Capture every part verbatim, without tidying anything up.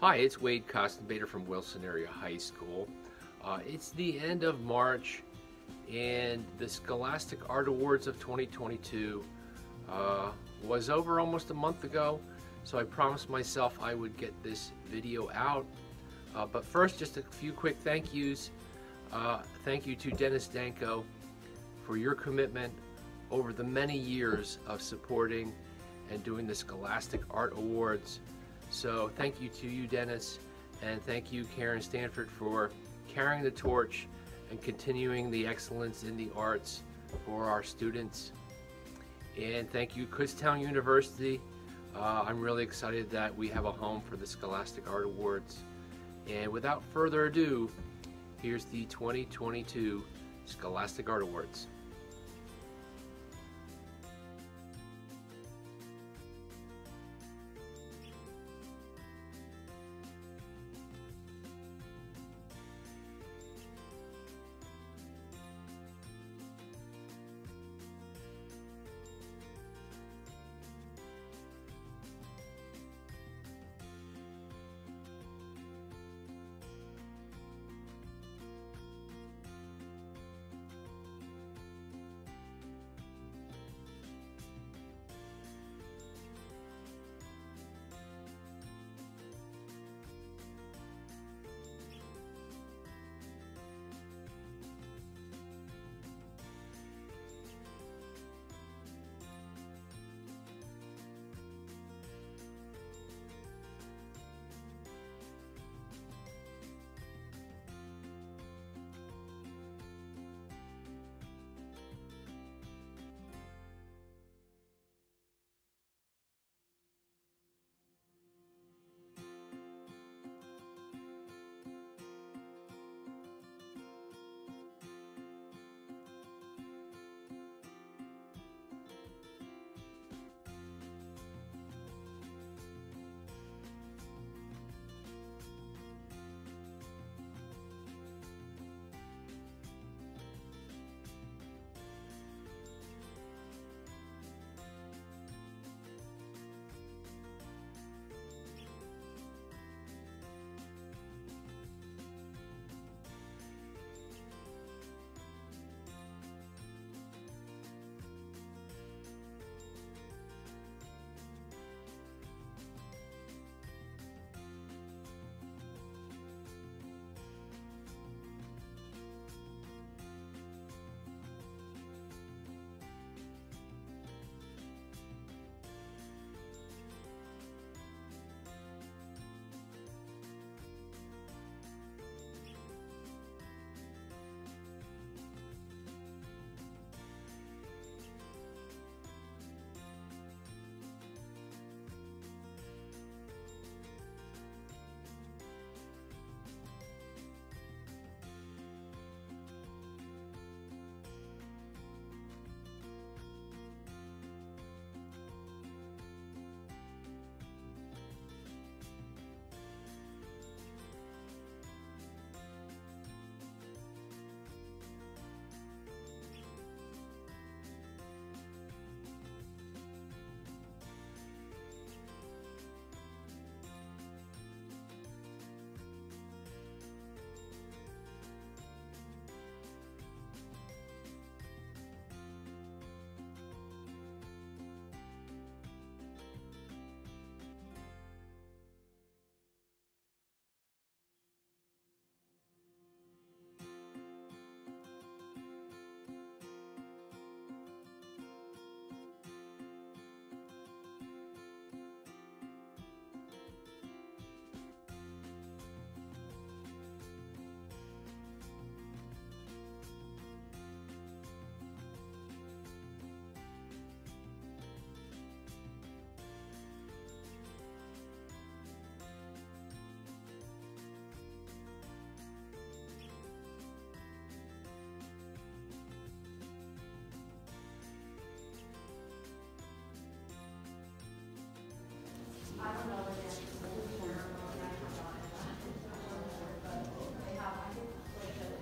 Hi, it's Wade Costenbader from Wilson Area High School. Uh, it's the end of March, and the Scholastic Art Awards of twenty twenty-two uh, was over almost a month ago, so I promised myself I would get this video out. Uh, but first, just a few quick thank yous. Uh, thank you to Dennis Danko for your commitment over the many years of supporting and doing the Scholastic Art Awards. So thank you to you, Dennis, and thank you, Karen Stanford, for carrying the torch and continuing the excellence in the arts for our students. And thank you, Kutztown University. Uh, I'm really excited that we have a home for the Scholastic Art Awards. And without further ado, here's the twenty twenty-two Scholastic Art Awards.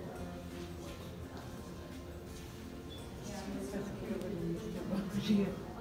Yeah.